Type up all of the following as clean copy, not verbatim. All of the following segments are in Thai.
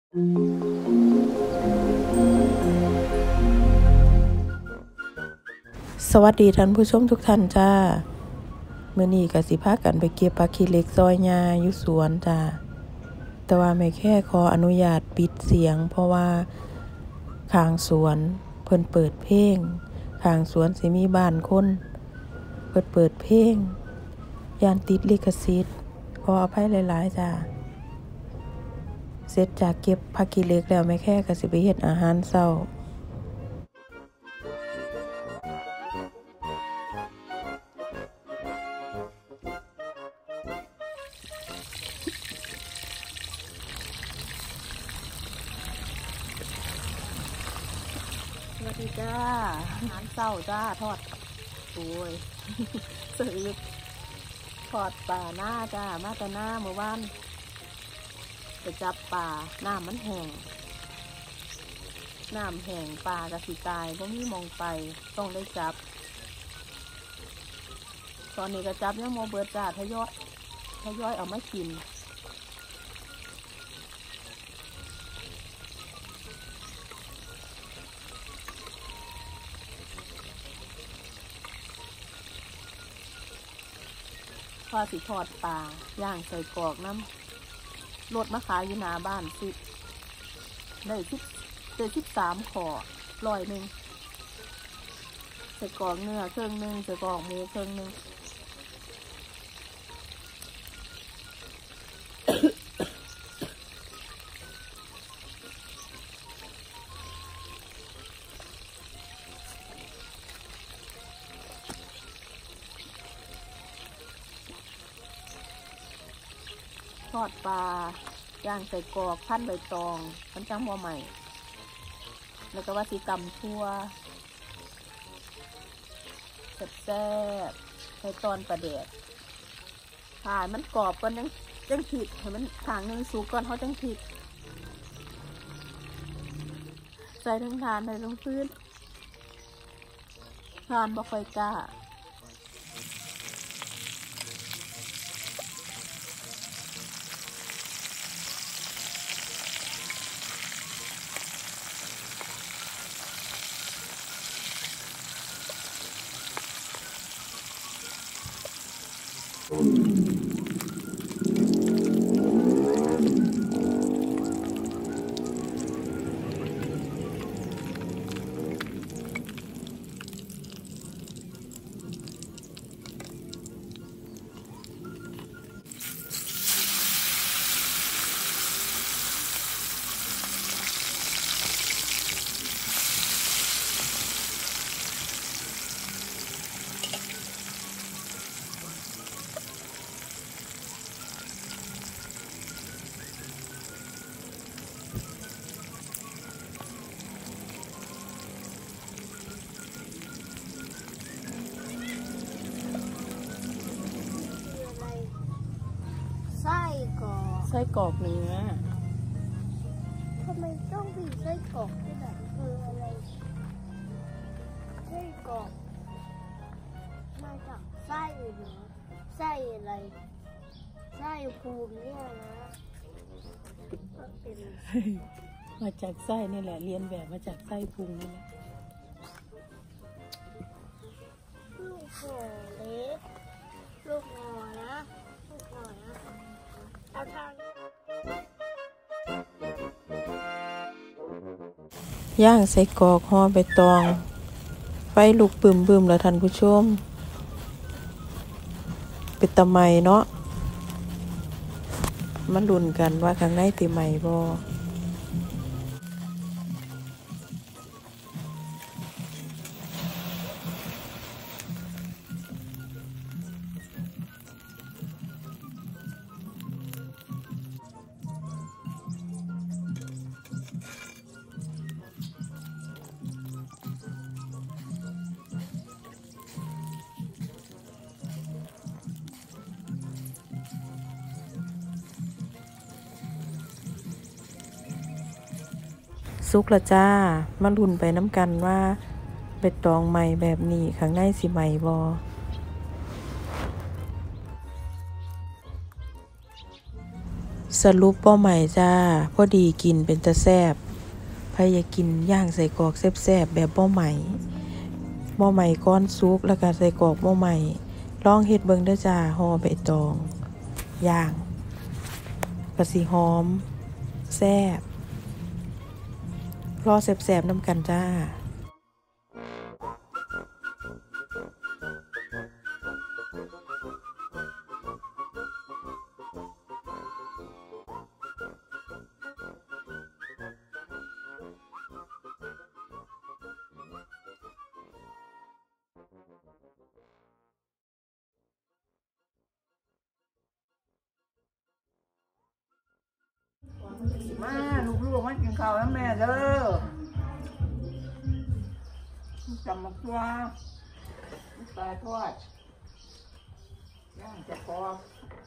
สวัสดีท่านผู้ชมทุกท่านจ้ามื้อนี้ก็สิพากันไปเก็บผักขี้เหล็กซอยยาอยู่สวนจ้าแต่ว่าแม่แค่ขออนุญาตปิดเสียงเพราะว่าข้างสวนเพิ่นเปิดเพลงข้างสวนสิมีบ้านคนเปิดเพลงย่านติดลิขสิทธิ์ขออภัยหลายๆจ้าเสร็จจากเก็บผักขี้เหล็กแล้วแม่แค่ก็สิไปเฮ็ดอาหารเช้าสวัสดีจ้าอาหารเช้าจ้าทอดโอ้ยสลิดทอดปลาหน้าจ้ามาแต่หน้าเมื่อวานไปจับปลาน้ำมันแห้งน้ำแห้งปลากระสิตายเพราะมีมองไปต้องได้จับตอนนี้ก็จับยังโมเบิร์จ้าทยอยเอามากินพอสิทอดปลาย่างใส่กรอกน้ำรถมาขายอยู่หน้าบ้านสิได้13 ขอ100ใส่กรอกเนื้อครึ่งนึงใส่กรอกหมูครึ่งนึงทอดปลาย่างใส่กรอกพันใบตองพันจังหัวใหม่แล้วก็ว่าสีตำทั่วแซ่บใส่ตอนประเดี๋ยวถ่ายมันกรอบก่อนจังผิดให้มันขางนึงสุกก่อนเขาจังผิดใส่ทั้งทานใส่ทั้งพื้นทานบ่ค่อยกล้าไส้กรอกเนื้อทำไมต้องมีไส้กรอกที่แบบคืออะไรไส้กรอกมาจากไส้หรือไส้อะไรไส้ภูมิเนี่ยนะมาจากไส้นี่แหละเรียนแบบมาจากไส้พุงนี่แหละลูกหัวเล็กลูกหัวนะลูกหัวนะเอาทางย่างใส่กรอกห่อใบตองไฟลุกบึมแล้วท่านผู้ชมเป็นตะไมเนาะมันลุ้นกันว่าข้างในติไหมบ่สุกละจ้ามาลุ้นไปน้ำกันว่าใบตองใหม่แบบนี้ข้างในสิใหม่บ่ สสรุปบ่ใหม่จ้าพอดีกินเป็นตะแซ่บใครอยากกินย่างใส่กรอกแซ่บๆแบบบ่ใหม่ก้อนซุปแล้วก็ใส่กรอกบ่ใหม่ลองเฮ็ดเบิ่งเด้อจ้าห่อใบตองย่างก็สิหอมแซ่บรอแซ่บๆนำกันจ้ามาลูกๆมากินข้าวแล้วแม่เด้อจำมาตัวปลาทอดย่างจะกรอบ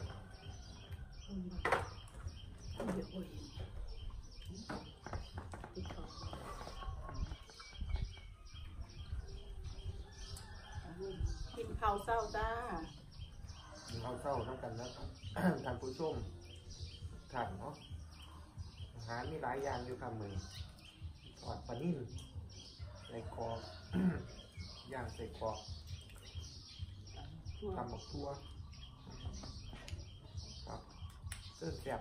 กินข้าวเช้าจ้าเราเศร้าทั้งกันนะ ท่านผู้ชมท่านเนาะอาหารมีหลายอย่างอยู่ครับมือทอดปลานิ่มใส่กรอก ย่างใส่กรอกตำหมกทั่วครับเส้นแซ่บ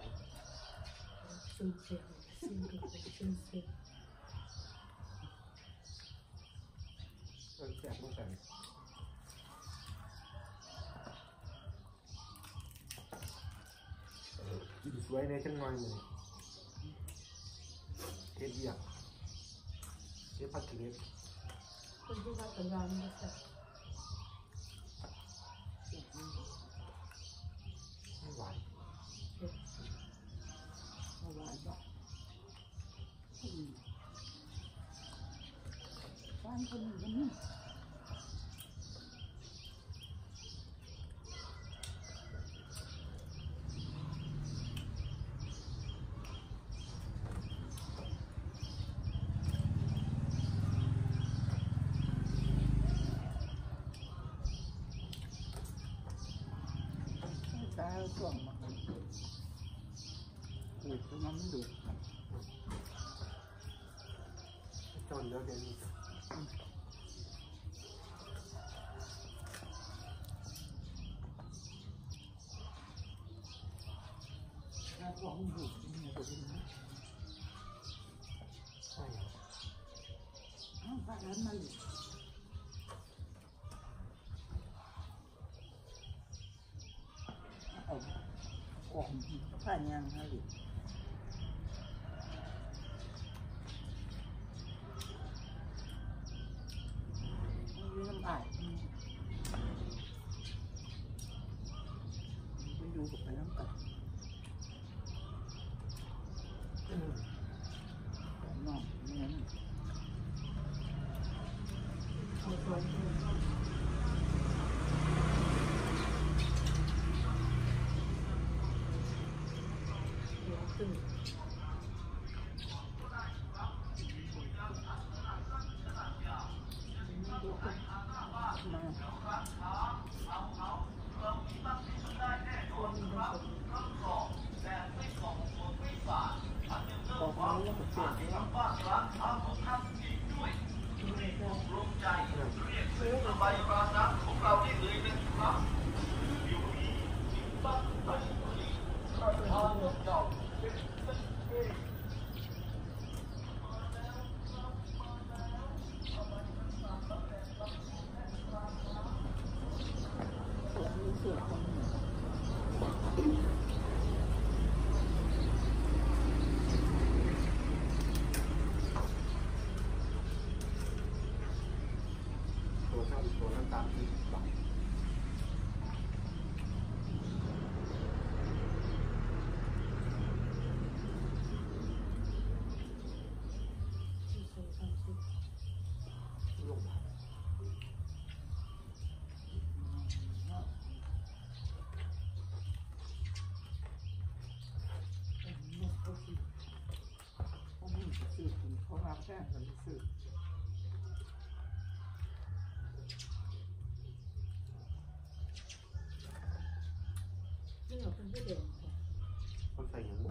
เส้นแซ่บเหมือนกันกินสวยในจังหน่อยมือเทียบเยี่ยมเทียบผัดเล็กคนที่ว่าสัญญาณไม่ใช่หวานตาส่วงมาขูดน้ำดูดจนเยอะเดี๋ยวนี้ใช่บ้านนั้นมันเอาของผ่านยังฮะดิมีน้ำอ่ายไปดูกับไปน้ำกัดน้องเนี่ยตัวน้ำตาลที่บางลงเขารับแค่หนังสือเขาใส่อย่างนี้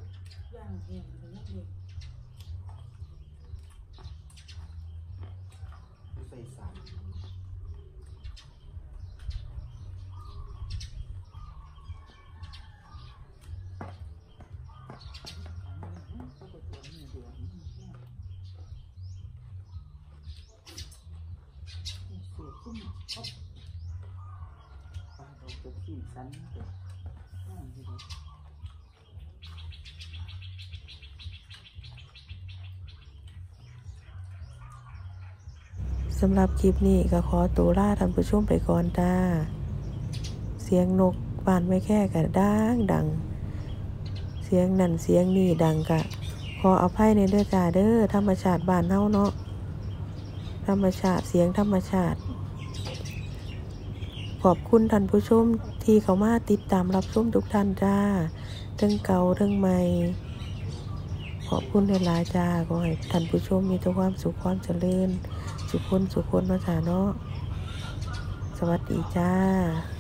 สันนั่งที่ไหนสำหรับคลิปนี้ก็ขอตัวลาท่านผู้ชมไปก่อนจ้าเสียงนกบ้านไม่แค่ก็ดังเสียงนั่นเสียงนี่ดังกะขออภัยในเด้อจ้าเด้อธรรมชาติบ้านเฮาเนาะธรรมชาติเสียงธรรมชาติขอบคุณท่านผู้ชมที่เข้ามาติดตามรับชมทุกท่านจ้าทั้งเก่าทั้งใหม่ขอบคุณหลายๆจ้าขอให้ท่านผู้ชมมีแต่ความสุขความเจริญสุขคนเนาะจ้าเนาะสวัสดีจ้า